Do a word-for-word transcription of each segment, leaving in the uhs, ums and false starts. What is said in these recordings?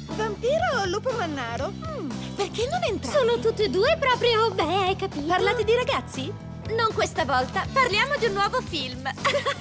Vampiro o lupo mannaro? Mm, perché non entrare? Sono tutte e due proprio... Beh, hai capito? Parlate di ragazzi? Non questa volta, parliamo di un nuovo film.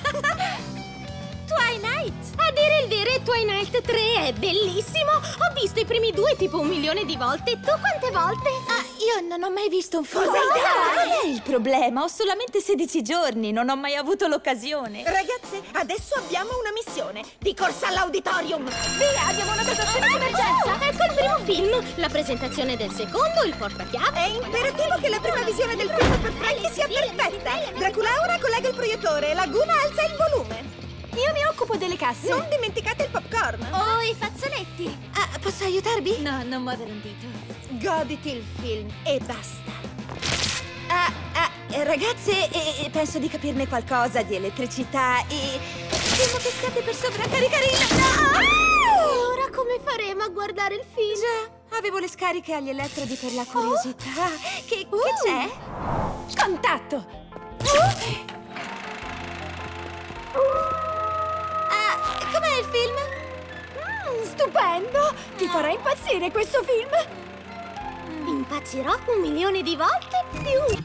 Twilight! A dire il vero, Twilight tre è bellissimo! Ho visto i primi due tipo un milione di volte. Tu quante volte? Ah, io non ho mai visto un film. Cosa Qual è il problema? Ho solamente sedici giorni, non ho mai avuto l'occasione. Ragazze, adesso abbiamo una missione di corsa all'auditorium. Via, abbiamo una situazione di emergenza! Ecco il primo film, la presentazione del secondo, il portachiavi. È imperativo che la prima visione del film per Frankie sia perfetta. Draculaura collega il proiettore, Laguna alza il volume. Io mi occupo delle casse. Non dimenticate il popcorn. Oh, i fazzoletti. Ah, posso aiutarvi? No, non muovere un dito. Goditi il film e basta. Ah, ah, eh, ragazze, eh, eh, penso di capirne qualcosa di elettricità e... temo che stiate per sovraccaricare il... Ah! E ora come faremo a guardare il film? Già, avevo le scariche agli elettrodi per la curiosità. Che, Uh. che c'è? Contatto! Ah, com'è il film? Mm, stupendo! Ti farà impazzire questo film! Impazzirò un milione di volte più!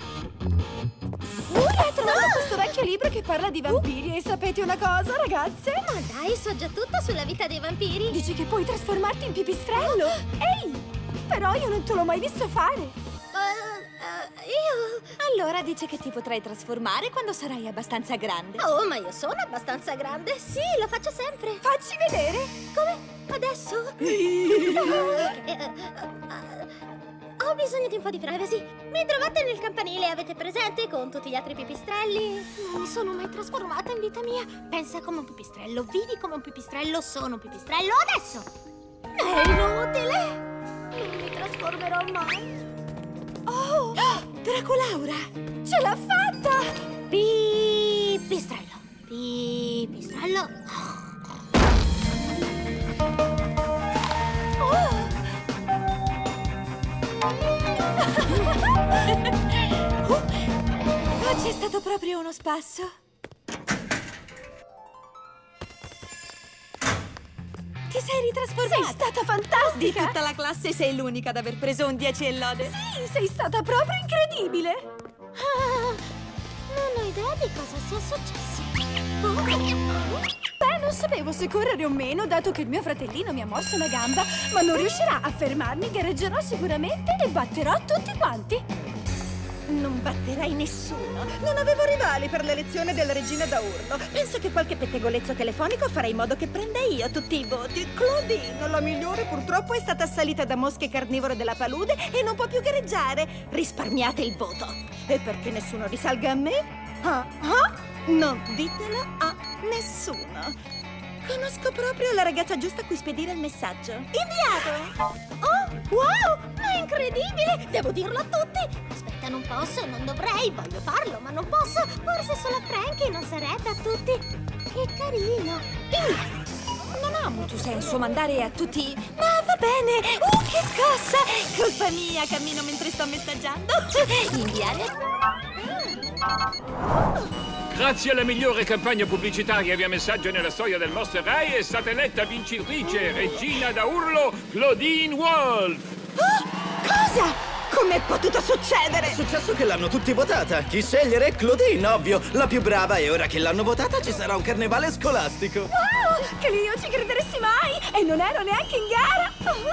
Uri ha trovato questo vecchio libro che parla di vampiri. E sapete una cosa, ragazze? Ma dai, so già tutto sulla vita dei vampiri! Dici che puoi trasformarti in pipistrello? Ehi! Però io non te l'ho mai visto fare. Uh, uh, io... Allora dice che ti potrai trasformare quando sarai abbastanza grande. Oh, ma io sono abbastanza grande! Sì, lo faccio sempre! Facci vedere. Come? Adesso? Eh, eh, eh, Ho bisogno di un po' di privacy. Mi trovate nel campanile, avete presente, con tutti gli altri pipistrelli? Non mi sono mai trasformata in vita mia. Pensa come un pipistrello, vivi come un pipistrello, sono un pipistrello adesso! È inutile! Non mi trasformerò mai. Oh, Draculaura! ce l'ha fatta! Pipistrello, pipistrello. Oggi è stato proprio uno spasso. Ti sei ritrasformata? Sei stata fantastica! Di tutta la classe sei l'unica ad aver preso un dieci e lode. Sì, sei stata proprio incredibile! Ah, non ho idea di cosa sia successo. Beh, non sapevo se correre o meno, dato che il mio fratellino mi ha morso la gamba, ma non riuscirà a fermarmi, gareggerò sicuramente e batterò tutti quanti. Non batterai nessuno. Non avevo rivali per l'elezione della regina da urlo. Penso che qualche pettegolezzo telefonico farà in modo che prenda io tutti i voti. Claudine, la migliore, purtroppo è stata assalita da mosche carnivore della palude e non può più gareggiare. Risparmiate il voto. E perché nessuno risalga a me? Ah, ah? Non ditelo a nessuno. Conosco proprio la ragazza giusta a cui spedire il messaggio. Inviato! Oh, wow! Ma è incredibile! Devo dirlo a tutti! Aspetta, non posso, non dovrei, voglio farlo, ma non posso! Forse solo a Frankie, non sarebbe a tutti! Che carino! Inviato! Non ha molto senso mandare a tutti... Ma va bene! Uh, che scossa! Colpa mia, cammino mentre sto messaggiando. Inviare... Grazie alla migliore campagna pubblicitaria via messaggio nella storia del Monster High è stata eletta vincitrice, regina da urlo, Claudine Wolf! Oh, cosa? Com'è potuto succedere? È successo che l'hanno tutti votata. Chi scegliere? Claudine, ovvio, la più brava. E ora che l'hanno votata ci sarà un carnevale scolastico. Wow, che io ci crederessi mai! E non ero neanche in gara!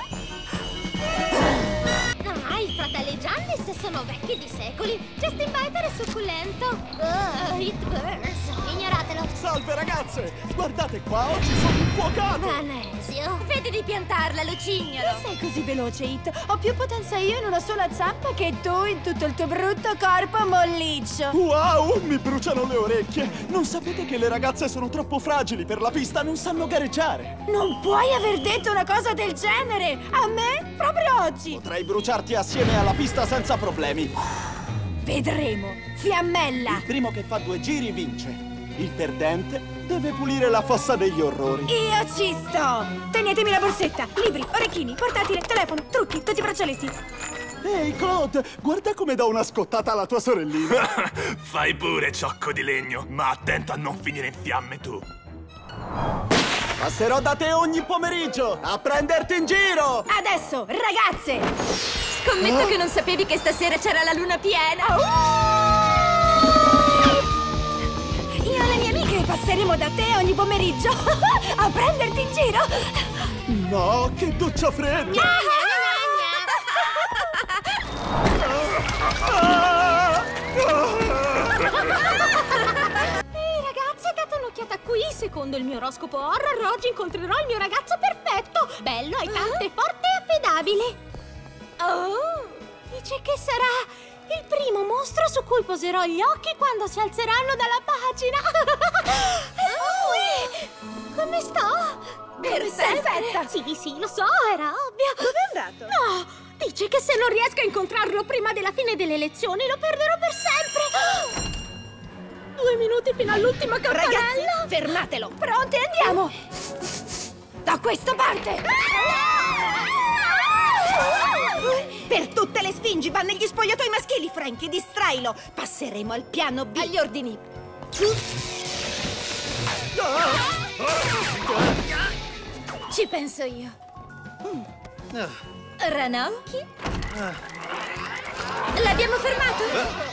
Ah, i fratelli Giannis sono vecchi di secoli. Justin Bieber è succulento. Uh, it burns. Ignoratelo. Salve ragazze! Guardate qua, oggi sono infuocato! Vanesio. Vedi di piantarla, lucignolo! Non sei così veloce, It. Ho più potenza io in una sola zampa che tu in tutto il tuo brutto corpo molliccio. Wow, mi bruciano le orecchie! Non sapete che le ragazze sono troppo fragili per la pista, non sanno gareggiare! Non puoi aver detto una cosa del genere! A me? Proprio oggi! Potrei bruciarti assieme alla pista senza problemi! Vedremo! Fiammella! Il primo che fa due giri vince. Il perdente deve pulire la fossa degli orrori. Io ci sto! Tenetemi la borsetta! Libri, orecchini, portatile, telefono, trucchi, tutti i braccialetti! Ehi, Claude, guarda come do una scottata alla tua sorellina! Fai pure, ciocco di legno, ma attento a non finire in fiamme tu! Passerò da te ogni pomeriggio a prenderti in giro! Adesso, ragazze! Scommetto che non sapevi che stasera c'era la luna piena! Io e le mie amiche passeremo da te ogni pomeriggio a prenderti in giro! No, che doccia fredda! Qui, secondo il mio oroscopo horror, oggi incontrerò il mio ragazzo perfetto. Bello, aitante, forte e affidabile. Oh, dice che sarà il primo mostro su cui poserò gli occhi quando si alzeranno dalla pagina. Oh, come sto? Perfetta! Sì, sì, lo so, era ovvio. Dove è andato? No, dice che se non riesco a incontrarlo prima della fine delle lezioni lo perderò per sempre. Due minuti fino all'ultima campanella. Ragazzi, fermatelo! Pronti, andiamo! Da questa parte! Per tutte le sfingi va negli spogliatoi maschili, Frankie, distrailo! Passeremo al piano B. Agli ordini. Ci penso io. Ranocchi? L'abbiamo fermato?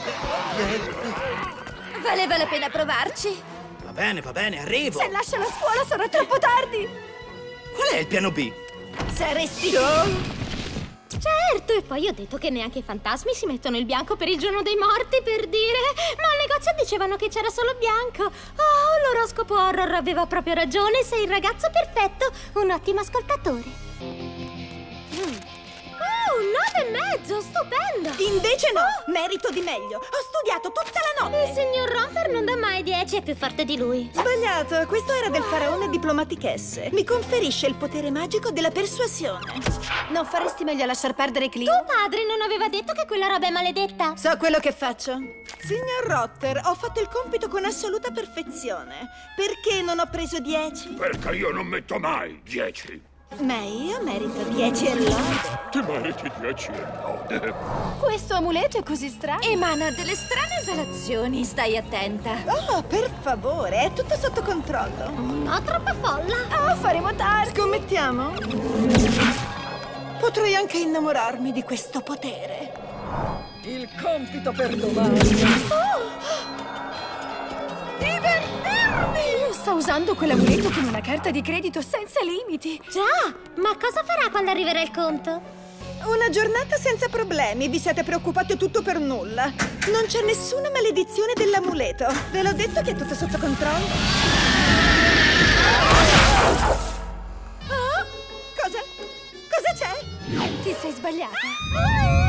Valeva la pena provarci. Va bene, va bene, arrivo. Se lascia la scuola sarà troppo tardi. Qual è il piano B? Saresti... Certo, e poi ho detto che neanche i fantasmi si mettono il bianco per il giorno dei morti, per dire. Ma al negozio dicevano che c'era solo bianco. Oh, l'oroscopo horror aveva proprio ragione, sei il ragazzo perfetto, un ottimo ascoltatore. Oh, un nove e mezzo, stupendo! Invece no, merito di meglio. Ho studiato tutta la Il notte. signor Romper non dà mai dieci, è più forte di lui. Sbagliato, questo era del faraone diplomatichesse. Mi conferisce il potere magico della persuasione. Non faresti meglio a lasciar perdere Cleo? Tuo padre non aveva detto che quella roba è maledetta? So quello che faccio. Signor Rotter, ho fatto il compito con assoluta perfezione. Perché non ho preso dieci? Perché io non metto mai dieci. Ma io merito dieci e lode. Ti meriti dieci e lode. Questo amuleto è così strano. Emana delle strane esalazioni, stai attenta. Oh, per favore, è tutto sotto controllo. No, troppa folla. Oh, faremo tardi. Scommettiamo? Potrei anche innamorarmi di questo potere. Il compito per domani. Oh! Divertirmi! Sta usando quell'amuleto come una carta di credito senza limiti. Già, ma cosa farà quando arriverà il conto? Una giornata senza problemi, vi siete preoccupati tutto per nulla. Non c'è nessuna maledizione dell'amuleto. Ve l'ho detto che è tutto sotto controllo. Oh? Cosa? Cosa c'è? Ti sei sbagliata.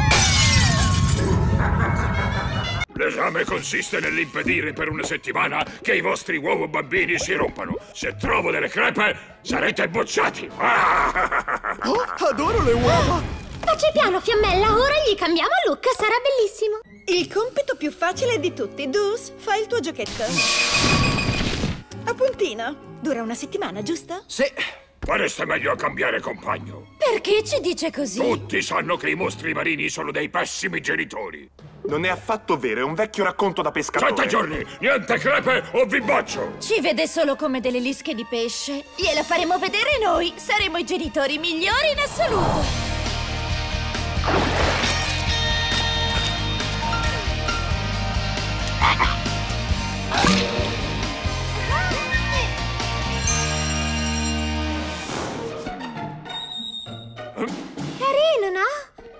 L'esame consiste nell'impedire per una settimana che i vostri uovo bambini si rompano. Se trovo delle crepe, sarete bocciati. Oh, adoro le uova! Facci piano, Fiammella, ora gli cambiamo look, sarà bellissimo. Il compito più facile di tutti. Dus, fai il tuo giochetto. Appuntino. Dura una settimana, giusto? Sì. Fareste meglio a cambiare compagno. Perché ci dice così? Tutti sanno che i mostri marini sono dei pessimi genitori. Non è affatto vero, è un vecchio racconto da pescatore. Sette giorni, niente crepe o vi boccio. Ci vede solo come delle lische di pesce. Gliela faremo vedere noi. Saremo i genitori migliori in assoluto. Carino, no?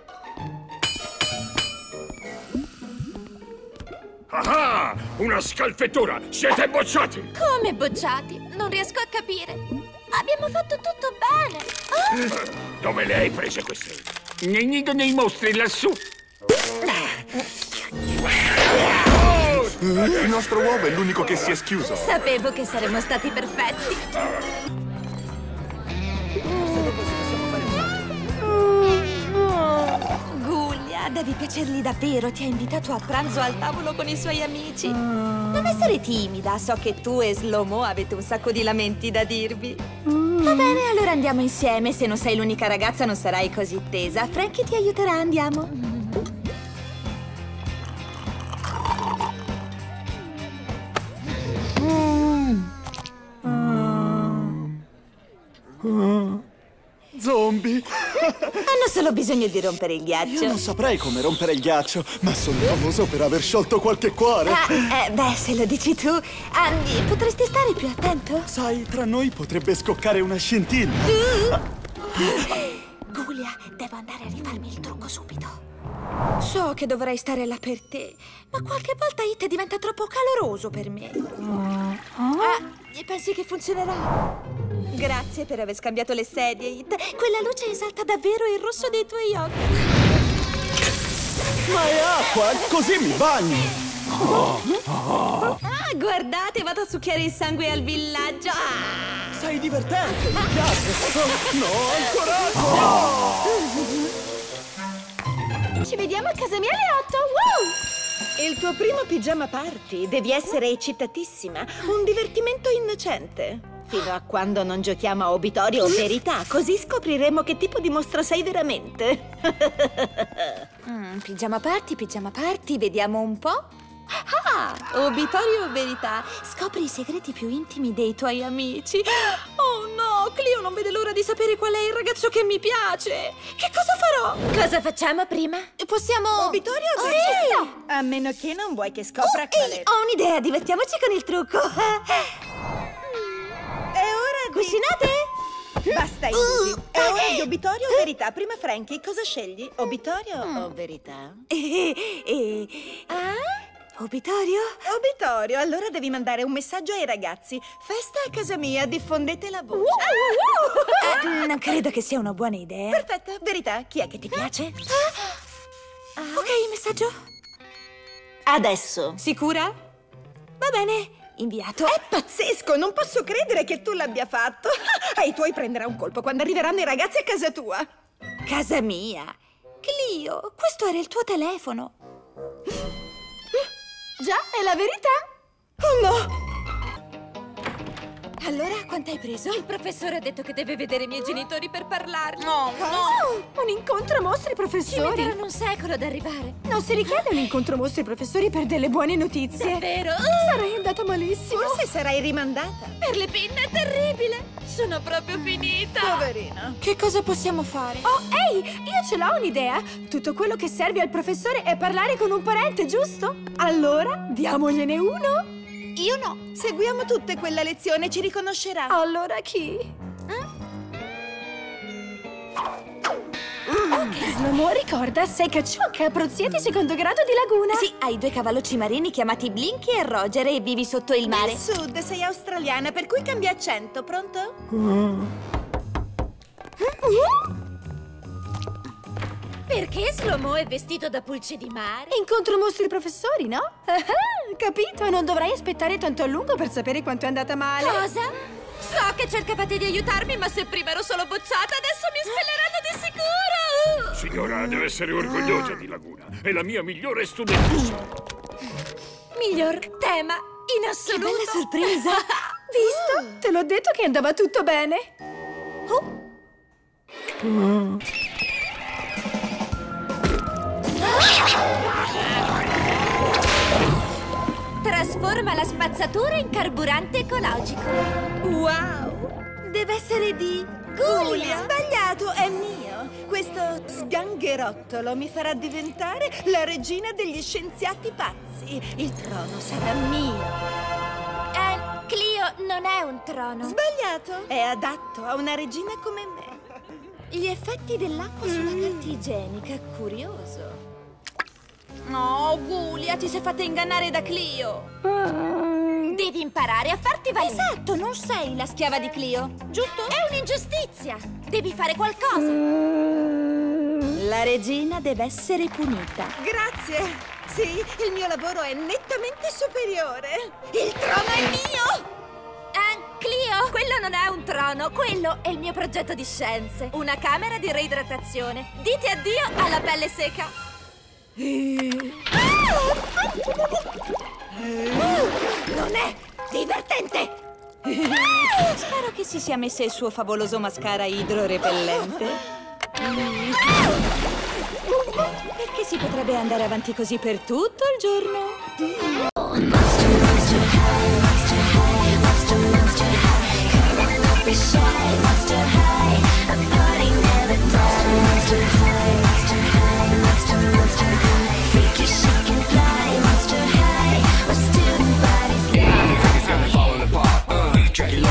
Ah, una scalfettura! Siete bocciati! Come bocciati? Non riesco a capire. Abbiamo fatto tutto bene. Oh, Dove le hai prese queste? Nel nido dei mostri lassù. Il nostro uovo è l'unico che si è schiuso. sapevo che saremmo stati perfetti. Guglia, devi piacergli davvero. Ti ha invitato a pranzo al tavolo con i suoi amici. Non essere timida. So che tu e Slow-Mo avete un sacco di lamenti da dirvi. Va bene, allora andiamo insieme. Se non sei l'unica ragazza non sarai così tesa. Frankie ti aiuterà, andiamo. zombie. Hanno solo bisogno di rompere il ghiaccio. Io non saprei come rompere il ghiaccio, ma sono famoso per aver sciolto qualche cuore. Ah, eh, beh, se lo dici tu. Andy, potresti stare più attento? Sai, tra noi potrebbe scoccare una scintilla. Giulia, devo andare a rifarmi il trucco subito. So che dovrei stare là per te, ma qualche volta It diventa troppo caloroso per me. Ah, pensi che funzionerà? Grazie per aver scambiato le sedie, It. Quella luce esalta davvero il rosso dei tuoi occhi. Ma è acqua, così mi bagni. Ah, guardate, vado a succhiare il sangue al villaggio. Ah! Sei divertente, mi piace. Oh, no, ancora acqua. Ci vediamo a casa mia alle otto! Wow! Il tuo primo pigiama party. Devi essere eccitatissima. Un divertimento innocente. Fino a quando non giochiamo a Obitorio o Verità. Così scopriremo che tipo di mostro sei veramente. mm, pigiama party, pigiama party. Vediamo un po'. Ah, Obitorio o Verità. Scopri i segreti più intimi dei tuoi amici. Oh no, Clio non vede l'ora di sapere qual è il ragazzo che mi piace. Che cosa farò? Cosa facciamo prima? Possiamo... Obitorio o Verità? Sì! A meno che non vuoi che scopra oh, qual è... Ehi, ho un'idea, divertiamoci con il trucco. È ora di... Cucinate? Basta, Indy. È ora di Obitorio o Verità? Prima, Frankie, cosa scegli? Obitorio mm. o Verità? E... e... Ah? Obitorio? Obitorio, allora devi mandare un messaggio ai ragazzi. Festa a casa mia, diffondete la voce. Uh, uh, uh. Eh, non credo che sia una buona idea. Perfetto, Verità, chi è che ti piace? Ah. Ok, messaggio. Adesso. Sicura? Va bene, inviato. È pazzesco, non posso credere che tu l'abbia fatto. Ai tuoi prenderà un colpo quando arriveranno i ragazzi a casa tua. Casa mia? Clio, questo era il tuo telefono. Già, è la verità! Oh no! Allora, quanto hai preso? Il professore ha detto che deve vedere i miei genitori per parlarne. No, no! Un incontro mostri professori! Ci metteranno un secolo ad arrivare. Non si richiede un incontro mostri professori per delle buone notizie. Davvero? Sarai andata malissimo. Forse sarai rimandata. Per le pinne è terribile. Sono proprio finita. Poverina. Che cosa possiamo fare? Oh, ehi! Io ce l'ho un'idea! Tutto quello che serve al professore è parlare con un parente, giusto? Allora, diamogliene uno? Io no. Seguiamo tutte quella lezione, ci riconoscerà. Allora chi? Eh? Ok, Slomo, ricorda, sei cacciocca, prozietti secondo grado di laguna. Sì, hai due cavallucci marini chiamati Blinky e Roger e vivi sotto il mare. Nel sud, sei australiana, per cui cambia accento, pronto? Mm. Perché Slomo è vestito da pulce di mare? Incontro mostri professori, no? Ah, capito, non dovrai aspettare tanto a lungo per sapere quanto è andata male. Cosa? So che cercavate di aiutarmi, ma se prima ero solo bocciata, adesso mi espelleranno di sicuro! Signora, deve essere orgogliosa di Laguna. È la mia migliore studentessa. Miglior tema in assoluto. Che bella sorpresa! Visto? Te l'ho detto che andava tutto bene. Oh. Mm. Trasforma la spazzatura in carburante ecologico. Wow! Deve essere di Giulia. Sbagliato, è mio. Questo sgangherottolo mi farà diventare la regina degli scienziati pazzi. Il trono sarà mio. Eh, Clio, non è un trono. Sbagliato. È adatto a una regina come me. Gli effetti dell'acqua sulla carta igienica, curioso. No, Giulia, ti sei fatta ingannare da Clio. Devi imparare a farti valere. Esatto, non sei la schiava di Clio, giusto? È un'ingiustizia. Devi fare qualcosa. La regina deve essere punita. Grazie. Sì, il mio lavoro è nettamente superiore. Il trono è mio! Eh, Clio, quello non è un trono, quello è il mio progetto di scienze. Una camera di reidratazione. Dite addio alla pelle seca. Non è divertente! Spero che si sia messa il suo favoloso mascara idrorepellente. Perché si potrebbe andare avanti così per tutto il giorno? Monster high, monster high, monster high, a party never J-Lo